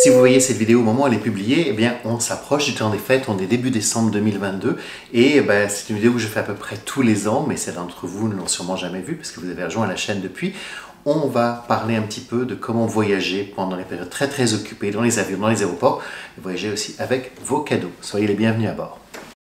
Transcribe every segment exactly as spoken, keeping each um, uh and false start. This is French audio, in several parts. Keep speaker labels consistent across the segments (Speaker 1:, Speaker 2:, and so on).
Speaker 1: Si vous voyez cette vidéo au moment où elle est publiée, eh bien, on s'approche du temps des fêtes, on est début décembre deux mille vingt-deux et ben, c'est une vidéo que je fais à peu près tous les ans, mais certains d'entre vous ne l'ont sûrement jamais vue parce que vous avez rejoint la chaîne depuis. On va parler un petit peu de comment voyager pendant les périodes très très occupées dans les avions, dans les aéroports, et voyager aussi avec vos cadeaux. Soyez les bienvenus à bord.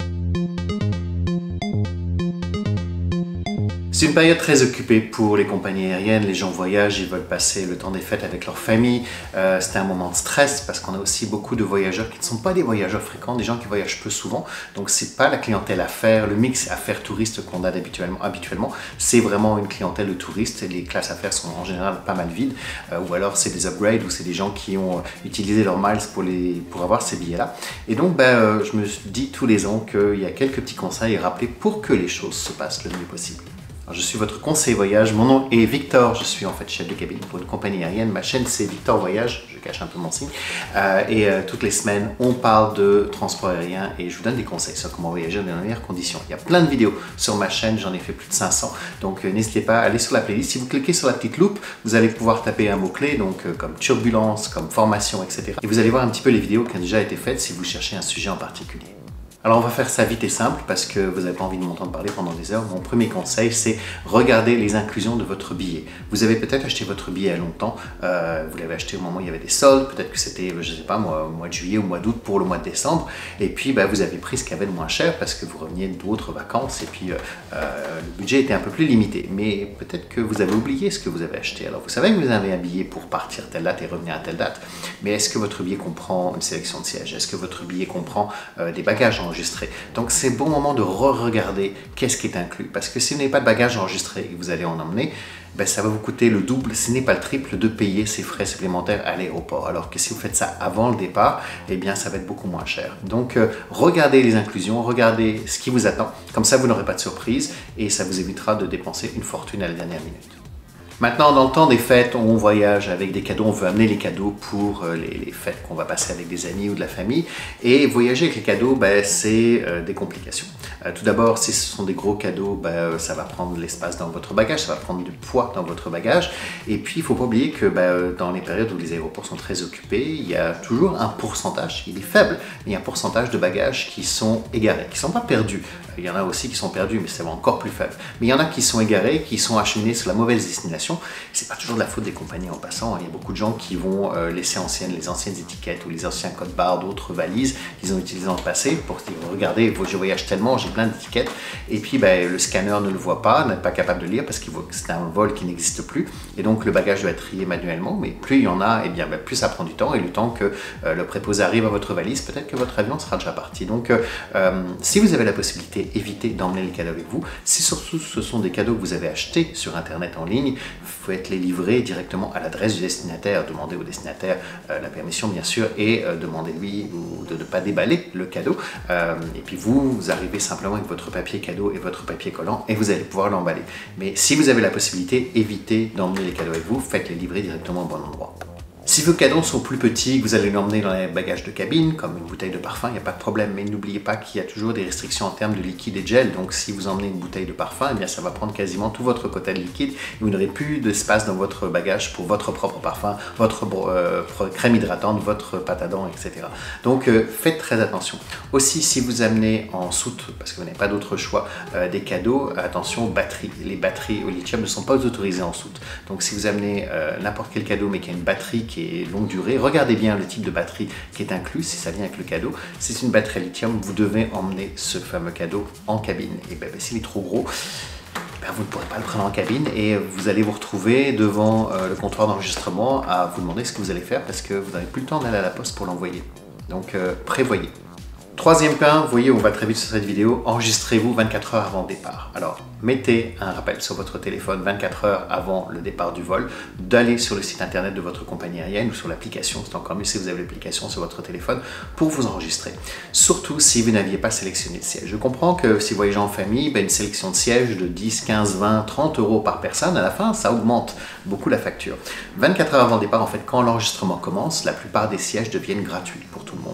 Speaker 1: C'est une période très occupée pour les compagnies aériennes, les gens voyagent, ils veulent passer le temps des fêtes avec leur famille. Euh, c'est un moment de stress parce qu'on a aussi beaucoup de voyageurs qui ne sont pas des voyageurs fréquents, des gens qui voyagent peu souvent. Donc c'est pas la clientèle affaires, le mix affaires touristes qu'on a habituellement, habituellement. C'est vraiment une clientèle de touristes. Les classes affaires sont en général pas mal vides. Euh, ou alors c'est des upgrades ou c'est des gens qui ont utilisé leurs miles pour, les, pour avoir ces billets-là. Et donc ben, euh, je me dis tous les ans qu'il y a quelques petits conseils à rappeler pour que les choses se passent le mieux possible. Alors, je suis votre conseiller voyage, mon nom est Victor, je suis en fait chef de cabine pour une compagnie aérienne, ma chaîne c'est Victor Voyage, je cache un peu mon signe, euh, et euh, toutes les semaines on parle de transport aérien et je vous donne des conseils sur comment voyager dans les meilleures conditions. Il y a plein de vidéos sur ma chaîne, j'en ai fait plus de cinq cents, donc euh, n'hésitez pas à aller sur la playlist. Si vous cliquez sur la petite loupe, vous allez pouvoir taper un mot-clé, donc euh, comme turbulence, comme formation, et cetera. Et vous allez voir un petit peu les vidéos qui ont déjà été faites si vous cherchez un sujet en particulier. Alors on va faire ça vite et simple parce que vous n'avez pas envie de m'entendre parler pendant des heures. Mon premier conseil, c'est regarder les inclusions de votre billet. Vous avez peut-être acheté votre billet à longtemps, euh, vous l'avez acheté au moment où il y avait des soldes, peut-être que c'était, je ne sais pas moi, au mois de juillet ou au mois d'août pour le mois de décembre, et puis bah, vous avez pris ce qu'il y avait de moins cher parce que vous reveniez d'autres vacances et puis euh, euh, le budget était un peu plus limité. Mais peut-être que vous avez oublié ce que vous avez acheté. Alors vous savez que vous avez un billet pour partir telle date et revenir à telle date, mais est-ce que votre billet comprend une sélection de sièges? Est-ce que votre billet comprend euh, des bagages en Donc c'est bon moment de re-regarder qu'est-ce qui est inclus. Parce que si vous n'avez pas de bagages enregistrés et que vous allez en emmener, ben ça va vous coûter le double, ce n'est pas le triple, de payer ces frais supplémentaires à l'aéroport. Alors que si vous faites ça avant le départ, eh bien ça va être beaucoup moins cher. Donc euh, regardez les inclusions, regardez ce qui vous attend. Comme ça vous n'aurez pas de surprise et ça vous évitera de dépenser une fortune à la dernière minute. Maintenant, dans le temps des fêtes, on voyage avec des cadeaux, on veut amener les cadeaux pour les, les fêtes qu'on va passer avec des amis ou de la famille. Et voyager avec les cadeaux, ben, c'est euh, des complications. Euh, tout d'abord, si ce sont des gros cadeaux, ben, ça va prendre l'espace dans votre bagage, ça va prendre du poids dans votre bagage. Et puis, il ne faut pas oublier que ben, dans les périodes où les aéroports sont très occupés, il y a toujours un pourcentage, il est faible, mais il y a un pourcentage de bagages qui sont égarés, qui ne sont pas perdus. Il y en a aussi qui sont perdus, mais c'est encore plus faible. Mais il y en a qui sont égarés, qui sont acheminés sur la mauvaise destination. C'est pas toujours de la faute des compagnies en passant. Il y a beaucoup de gens qui vont euh, laisser anciennes, les anciennes étiquettes ou les anciens codes barres d'autres valises qu'ils ont utilisées dans le passé pour dire regardez, je voyage tellement, j'ai plein d'étiquettes. Et puis ben, le scanner ne le voit pas, n'est pas capable de lire parce qu'il voit que c'est un vol qui n'existe plus. Et donc le bagage doit être trié manuellement. Mais plus il y en a, et bien, ben, plus ça prend du temps. Et le temps que euh, le préposé arrive à votre valise, peut-être que votre avion sera déjà parti. Donc euh, euh, si vous avez la possibilité, évitez d'emmener les cadeaux avec vous. Si surtout ce sont des cadeaux que vous avez achetés sur internet en ligne, faites les livrer directement à l'adresse du destinataire. Demandez au destinataire euh, la permission bien sûr et euh, demandez-lui de ne pas déballer le cadeau. Euh, et puis vous, vous arrivez simplement avec votre papier cadeau et votre papier collant et vous allez pouvoir l'emballer. Mais si vous avez la possibilité, évitez d'emmener les cadeaux avec vous. Faites les livrer directement au bon endroit. Si vos cadeaux sont plus petits, que vous allez l'emmener dans les bagages de cabine, comme une bouteille de parfum, il n'y a pas de problème. Mais n'oubliez pas qu'il y a toujours des restrictions en termes de liquide et de gel. Donc si vous emmenez une bouteille de parfum, eh bien, ça va prendre quasiment tout votre quota de liquide. Et vous n'aurez plus d'espace dans votre bagage pour votre propre parfum, votre euh, crème hydratante, votre pâte à dents, et cetera. Donc euh, faites très attention. Aussi, si vous amenez en soute, parce que vous n'avez pas d'autre choix, euh, des cadeaux, attention, batteries. Les batteries au lithium ne sont pas autorisées en soute. Donc si vous amenez euh, n'importe quel cadeau, mais qui a une batterie qui est longue durée, regardez bien le type de batterie qui est inclus, si ça vient avec le cadeau. Si c'est une batterie à lithium, vous devez emmener ce fameux cadeau en cabine. Et ben, ben s'il est trop gros, ben, vous ne pourrez pas le prendre en cabine et vous allez vous retrouver devant euh, le comptoir d'enregistrement à vous demander ce que vous allez faire parce que vous n'avez plus le temps d'aller à la poste pour l'envoyer. Donc euh, prévoyez. Troisième point, vous voyez, on va très vite sur cette vidéo, enregistrez-vous vingt-quatre heures avant le départ. Alors, mettez un rappel sur votre téléphone vingt-quatre heures avant le départ du vol, d'aller sur le site internet de votre compagnie aérienne ou sur l'application, c'est encore mieux si vous avez l'application sur votre téléphone, pour vous enregistrer. Surtout si vous n'aviez pas sélectionné de siège. Je comprends que si vous voyagez en famille, ben une sélection de sièges de dix, quinze, vingt, trente euros par personne, à la fin, ça augmente beaucoup la facture. vingt-quatre heures avant le départ, en fait, quand l'enregistrement commence, la plupart des sièges deviennent gratuits pour tout le monde.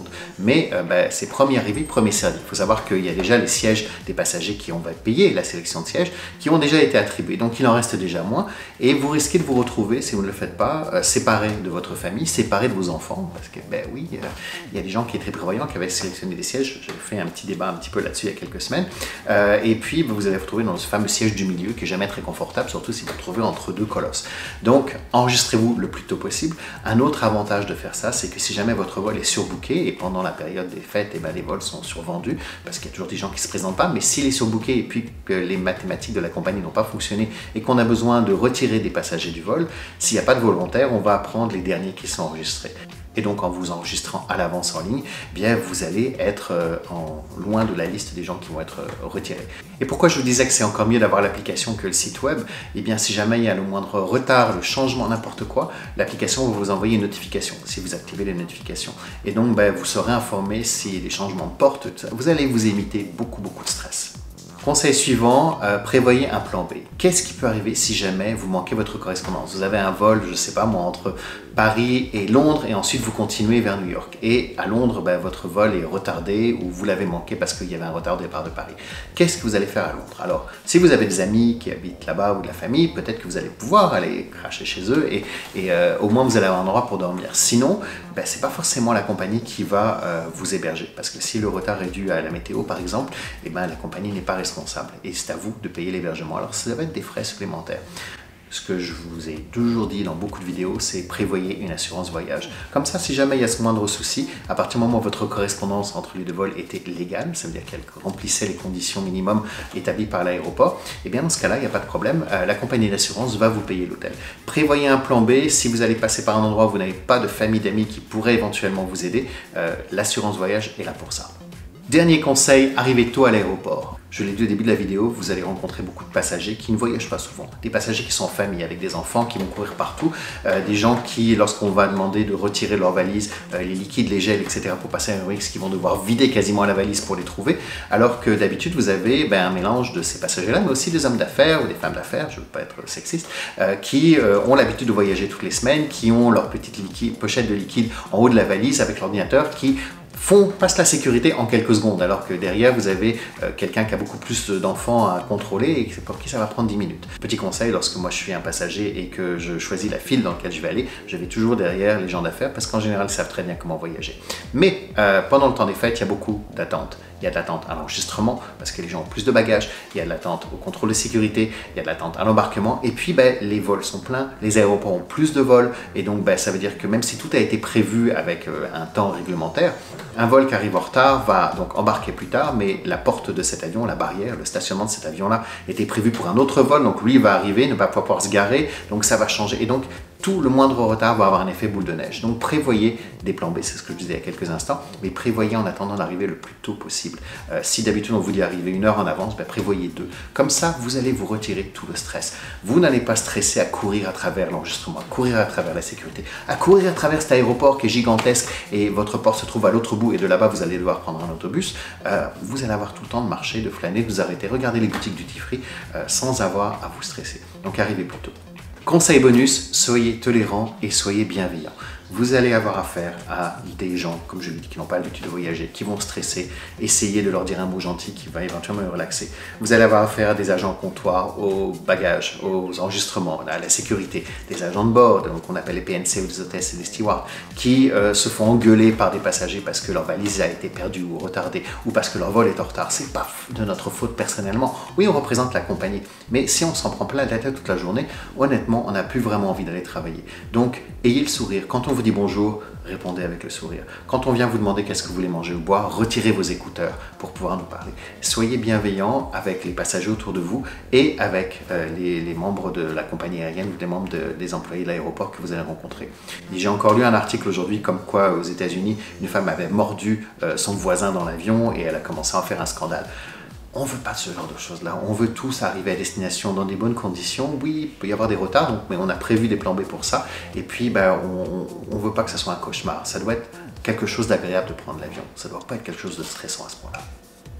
Speaker 1: Mais euh, ben, c'est premier arrivé, premier servi. Il faut savoir qu'il y a déjà les sièges des passagers qui ont payé la sélection de sièges, qui ont déjà été attribués. Donc il en reste déjà moins. Et vous risquez de vous retrouver, si vous ne le faites pas, euh, séparé de votre famille, séparé de vos enfants. Parce que, ben oui, euh, il y a des gens qui étaient prévoyants, qui avaient sélectionné des sièges. J'avais fait un petit débat un petit peu là-dessus il y a quelques semaines. Euh, et puis, ben, vous allez vous retrouver dans ce fameux siège du milieu, qui n'est jamais très confortable, surtout si vous vous retrouvez entre deux colosses. Donc, enregistrez-vous le plus tôt possible. Un autre avantage de faire ça, c'est que si jamais votre vol est surbooké, et pendant la période des fêtes, eh ben, les vols sont survendus, parce qu'il y a toujours des gens qui ne se présentent pas, mais s'il est surbooké et puis que les mathématiques de la compagnie n'ont pas fonctionné et qu'on a besoin de retirer des passagers du vol, s'il n'y a pas de volontaire, on va prendre les derniers qui sont enregistrés. Et donc, en vous enregistrant à l'avance en ligne, eh bien, vous allez être euh, en, loin de la liste des gens qui vont être euh, retirés. Et pourquoi je vous disais que c'est encore mieux d'avoir l'application que le site web? Eh bien, si jamais il y a le moindre retard, le changement, n'importe quoi, l'application va vous envoyer une notification si vous activez les notifications. Et donc, ben, vous serez informé si les changements de porte, vous allez vous éviter beaucoup, beaucoup de stress. Conseil suivant, euh, prévoyez un plan B. Qu'est-ce qui peut arriver si jamais vous manquez votre correspondance? Vous avez un vol, je ne sais pas moi, entre Paris et Londres et ensuite vous continuez vers New York. Et à Londres, ben, votre vol est retardé ou vous l'avez manqué parce qu'il y avait un retard au départ de Paris. Qu'est-ce que vous allez faire à Londres? Alors, si vous avez des amis qui habitent là-bas ou de la famille, peut-être que vous allez pouvoir aller cracher chez eux et, et euh, au moins vous allez avoir un endroit pour dormir. Sinon, ben, ce n'est pas forcément la compagnie qui va euh, vous héberger. Parce que si le retard est dû à la météo, par exemple, eh ben, la compagnie n'est pas responsable. responsable et c'est à vous de payer l'hébergement. Alors ça va être des frais supplémentaires. Ce que je vous ai toujours dit dans beaucoup de vidéos, c'est prévoyez une assurance voyage. Comme ça, si jamais il y a ce moindre souci, à partir du moment où votre correspondance entre les deux vols était légale, ça veut dire qu'elle remplissait les conditions minimum établies par l'aéroport, et bien dans ce cas-là, il n'y a pas de problème, euh, la compagnie d'assurance va vous payer l'hôtel. Prévoyez un plan B, si vous allez passer par un endroit où vous n'avez pas de famille, d'amis qui pourraient éventuellement vous aider, euh, l'assurance voyage est là pour ça. Dernier conseil, arrivez tôt à l'aéroport. Je l'ai dit au début de la vidéo, vous allez rencontrer beaucoup de passagers qui ne voyagent pas souvent. Des passagers qui sont en famille, avec des enfants qui vont courir partout. Euh, des gens qui, lorsqu'on va demander de retirer leurs valises, euh, les liquides, les gels, et cetera pour passer à un X, qui vont devoir vider quasiment la valise pour les trouver. Alors que d'habitude, vous avez ben, un mélange de ces passagers-là, mais aussi des hommes d'affaires ou des femmes d'affaires, je ne veux pas être sexiste, euh, qui euh, ont l'habitude de voyager toutes les semaines, qui ont leur petite liquide, pochette de liquide en haut de la valise avec l'ordinateur, qui font, passent la sécurité en quelques secondes, alors que derrière vous avez euh, quelqu'un qui a beaucoup plus d'enfants à contrôler et pour qui ça va prendre dix minutes. Petit conseil, lorsque moi je suis un passager et que je choisis la file dans laquelle je vais aller, je vais toujours derrière les gens d'affaires parce qu'en général ils savent très bien comment voyager. Mais euh, pendant le temps des fêtes, il y a beaucoup d'attentes. Il y a de l'attente à l'enregistrement parce que les gens ont plus de bagages, il y a de l'attente au contrôle de sécurité, il y a de l'attente à l'embarquement et puis ben, les vols sont pleins, les aéroports ont plus de vols et donc ben, ça veut dire que même si tout a été prévu avec euh, un temps réglementaire, un vol qui arrive en retard va donc embarquer plus tard, mais la porte de cet avion, la barrière, le stationnement de cet avion-là était prévu pour un autre vol, donc lui va arriver, ne va pas pouvoir se garer, donc ça va changer. Et donc tout le moindre retard va avoir un effet boule de neige. Donc prévoyez des plans B, c'est ce que je disais il y a quelques instants, mais prévoyez en attendant d'arriver le plus tôt possible. Euh, si d'habitude on vous dit arriver une heure en avance, ben prévoyez deux. Comme ça, vous allez vous retirer tout le stress. Vous n'allez pas stresser à courir à travers l'enregistrement, à courir à travers la sécurité, à courir à travers cet aéroport qui est gigantesque et votre port se trouve à l'autre bout et de là-bas vous allez devoir prendre un autobus. Euh, vous allez avoir tout le temps de marcher, de flâner, de vous arrêter, regarder les boutiques duty free euh, sans avoir à vous stresser. Donc arrivez plus tôt. Conseil bonus, soyez tolérants et soyez bienveillants. Vous allez avoir affaire à des gens, comme je l'ai dit, qui n'ont pas l'habitude de voyager, qui vont stresser, essayez de leur dire un mot gentil qui va éventuellement les relaxer. Vous allez avoir affaire à des agents comptoirs, aux bagages, aux enregistrements, à la sécurité, des agents de bord, donc on appelle les P N C ou les hôtesses et les stewards, qui euh, se font engueuler par des passagers parce que leur valise a été perdue ou retardée, ou parce que leur vol est en retard. C'est pas de notre faute personnellement. Oui, on représente la compagnie, mais si on s'en prend plein la tête toute la journée, honnêtement, on n'a plus vraiment envie d'aller travailler. Donc, ayez le sourire. Quand on vous dit bonjour, répondez avec le sourire. Quand on vient vous demander qu'est-ce que vous voulez manger ou boire, retirez vos écouteurs pour pouvoir nous parler. Soyez bienveillants avec les passagers autour de vous et avec euh, les, les membres de la compagnie aérienne ou les membres de, des employés de l'aéroport que vous allez rencontrer. J'ai encore lu un article aujourd'hui comme quoi aux États-Unis, une femme avait mordu euh, son voisin dans l'avion et elle a commencé à en faire un scandale. On ne veut pas de ce genre de choses-là. On veut tous arriver à destination dans des bonnes conditions. Oui, il peut y avoir des retards, donc, mais on a prévu des plans B pour ça. Et puis, ben, on ne veut pas que ça soit un cauchemar. Ça doit être quelque chose d'agréable de prendre l'avion. Ça ne doit pas être quelque chose de stressant à ce point-là.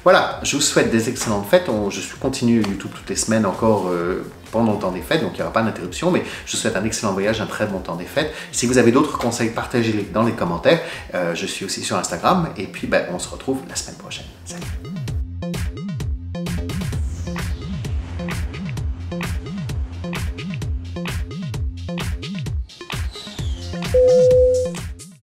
Speaker 1: Voilà, je vous souhaite des excellentes fêtes. On, je continue YouTube toutes les semaines encore euh, pendant le temps des fêtes, donc il n'y aura pas d'interruption, mais je vous souhaite un excellent voyage, un très bon temps des fêtes. Si vous avez d'autres conseils, partagez-les dans les commentaires. Euh, je suis aussi sur Instagram, et puis ben, on se retrouve la semaine prochaine. Salut!